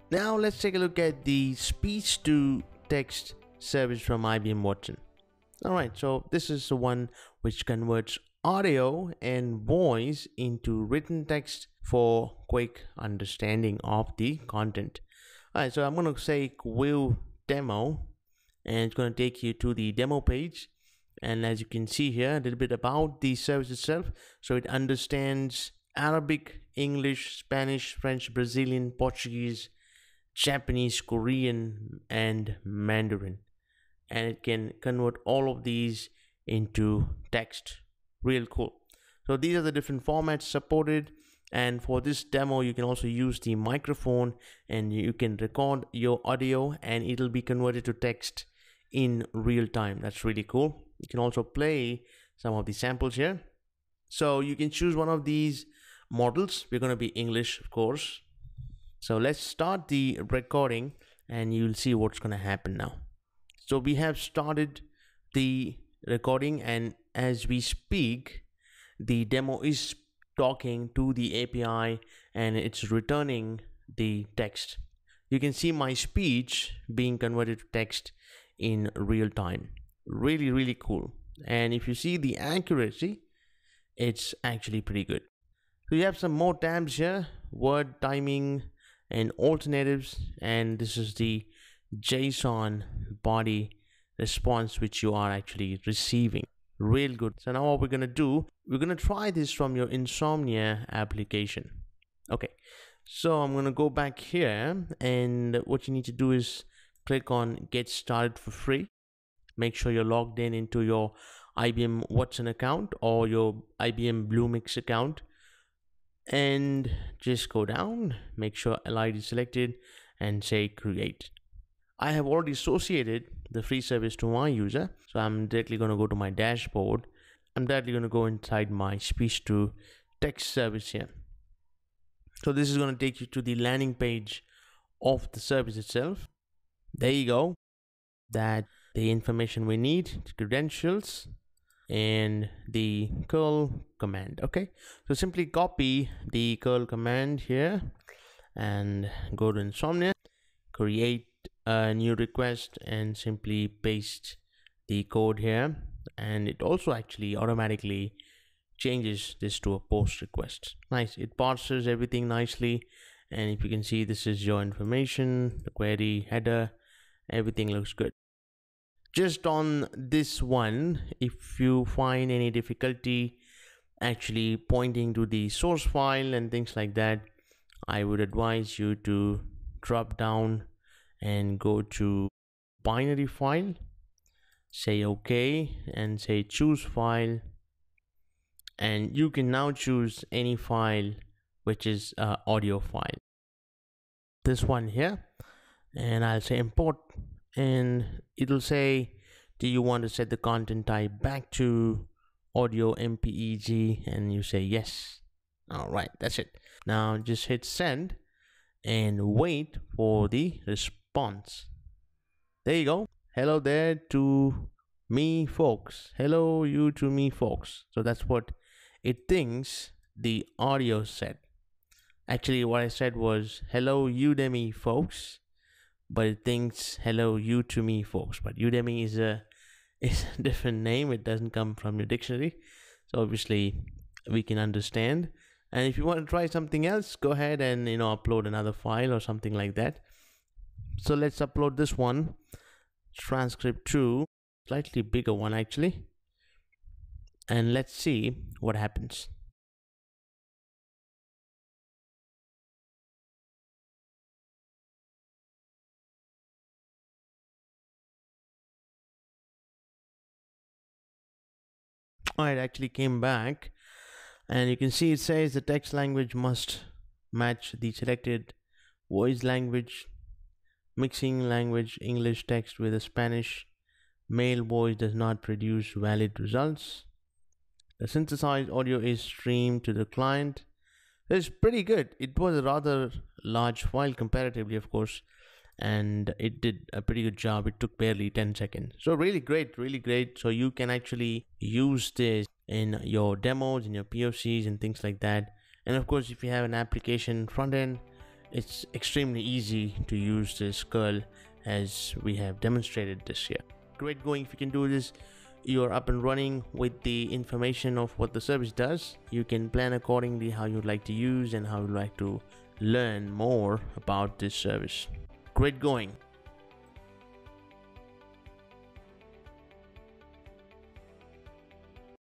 Now let's take a look at the speech to text service from IBM Watson. Alright, so this is the one which converts audio and voice into written text for quick understanding of the content. Alright, so I'm going to say view demo, and it's going to take you to the demo page. And as you can see here, a little bit about the service itself. So it understands Arabic, English, Spanish, French, Brazilian, Portuguese, Japanese, Korean, and Mandarin. And it can convert all of these into text. Real cool. So these are the different formats supported. And for this demo, you can also use the microphone and you can record your audio and it'll be converted to text in real time. That's really cool. You can also play some of the samples here. So you can choose one of these models. We're going to be English, of course. So let's start the recording and you'll see what's going to happen now. So we have started the recording, and as we speak, the demo is talking to the API and it's returning the text. You can see my speech being converted to text in real time. Really, really cool. And if you see the accuracy, it's actually pretty good. So you have some more tabs here: word, timing, and alternatives. And this is the JSON body response which you are actually receiving. Real good. So now what we're going to do, we're going to try this from your Insomnia application. Okay, so I'm going to go back here, and what you need to do is click on get started for free. Make sure you're logged in into your IBM Watson account or your IBM Bluemix account, and just go down, make sure LID is selected and say create. I have already associated the free service to my user, so I'm directly going to go to my dashboard. I'm directly going to go inside my speech to text service here. So this is going to take you to the landing page of the service itself. There you go. That the information we need, credentials, and the curl command. Okay, so simply copy the curl command here and go to Insomnia, create a new request, and simply paste the code here. And it also actually automatically changes this to a post request. Nice. It parses everything nicely, and if you can see, this is your information, the query header, everything looks good. Just on this one, if you find any difficulty actually pointing to the source file and things like that, I would advise you to drop down and go to binary file, say OK, and say choose file, and you can now choose any file which is audio file, this one here, and I'll say import, and it'll say, do you want to set the content type back to audio MPEG? And you say yes. All right, that's it. Now just hit send and wait for the response. There you go. Hello there to me folks. Hello you to me folks. So that's what it thinks the audio said. Actually what I said was hello Udemy folks, but it thinks hello you to me folks. But Udemy is a different name. It doesn't come from your dictionary, so obviously we can understand. And if you want to try something else, go ahead and upload another file or something like that. So let's upload this one, transcript 2, slightly bigger one actually, and let's see what happens. It actually came back, and you can see it says the text language must match the selected voice language. Mixing language English text with a Spanish male voice does not produce valid results. The synthesized audio is streamed to the client. It's pretty good. It was a rather large file comparatively, of course, and it did a pretty good job. It took barely 10 seconds. So really great, really great. So you can actually use this in your demos, in your POCs and things like that. And of course, if you have an application front end, It's extremely easy to use this curl as we have demonstrated this here. Great going. If you can do this, you're up and running with the information of what the service does. You can plan accordingly how you'd like to use and how you'd like to learn more about this service. Great going.